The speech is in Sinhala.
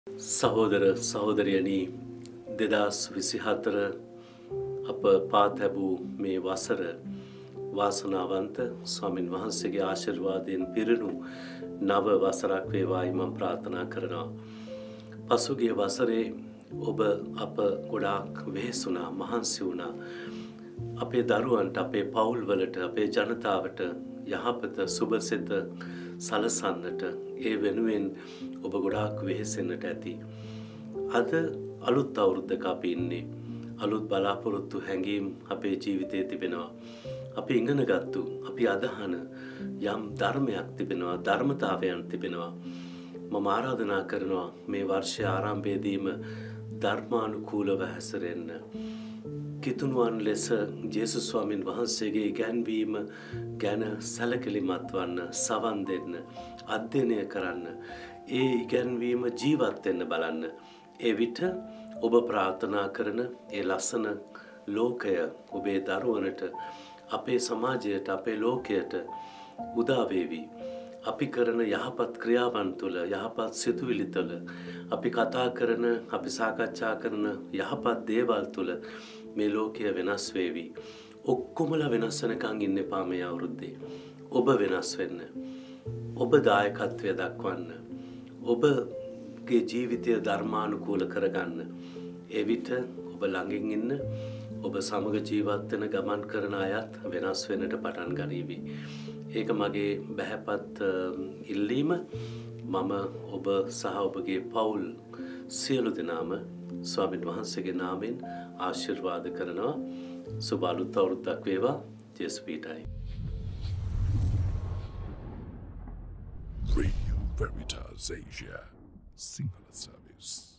සහෝදර සහෝදරියනි 2024 අප පාත් ලැබූ මේ වසර වාසනාවන්ත ස්වාමින් වහන්සේගේ ආශිර්වාදයෙන් පිරුණු නව වසරක් වේවායි මම ප්‍රාර්ථනා කරනවා. පසුගිය වසරේ ඔබ අප ගොඩාක් වෙහෙසුණා, මහන්සි වුණා. අපේ දරුවන්ට, අපේ පවුල්වලට, අපේ ජනතාවට යහපත සුබසෙත සලසන්නට ඒ වෙනුවෙන් ඔබ ගොඩාක් වෙහෙසෙන්නට ඇති. අද අලුත් අවුරුද්දක අපි ඉන්නේ. අලුත් බලාපොරොත්තු හැඟීම් අපේ ජීවිතයේ තිබෙනවා. අපි ඉගෙන ගත්තු, අපි අදහන යම් ධර්මයක් තිබෙනවා, ධර්මතාවයන් තිබෙනවා. මම ආරාධනා කරනවා මේ වර්ෂයේ ආරම්භයේදීම ධර්මානුකූලව හැසිරෙන්න. කිතුණුවන් ලෙස ජේසුස් ස්වාමින් වහන්සේගේ ඉගැන්වීම ගැන සැලකිලිමත් වන්න, සවන් දෙන්න, අධ්‍යයනය කරන්න, ඒ ඉගැන්වීම ජීවත් වෙන්න බලන්න. ඒ විට ඔබ ප්‍රාර්ථනා කරන ඒ ලස්සන ලෝකය ඔබේ දරුවනට, අපේ සමාජයට, අපේ ලෝකයට උදා වේවි. අපි කරන යහපත් ක්‍රියාවන් තුළ, යහපත් සිතුවිලි තුළ, අපි කතා කරන, අපි සාකච්ඡා කරන යහපත් දේවල් තුළ මේ ලෝකය වෙනස් වේවි. ඔක්කොමලා වෙනස් වෙනකන් ඉන්න එපා මේ අවුරුද්දේ. ඔබ වෙනස් වෙන්න. ඔබ දායකත්වය දක්වන්න. ඔබගේ ජීවිතය ධර්මානුකූල කරගන්න. ඒ විට ඔබ ළඟින් ඉන්න, ඔබ සමග ජීවත් වෙන ගමන් කරන අයත් වෙනස් වෙන්නට පටන් ගනීවි. ඒක මගේ බැහැපත් ඉල්ලීම. මම ඔබ සහ ඔබගේ පවුල් සියලු දෙනාම ස්වාමීන් වහන්සේගේ නාමයෙන් ආශිර්වාද කරනවා. සුබ අලුත් අවුරුද්දක් වේවා. ජේසුස් පීඨයි. Radio Veritas Asia Sinhala service.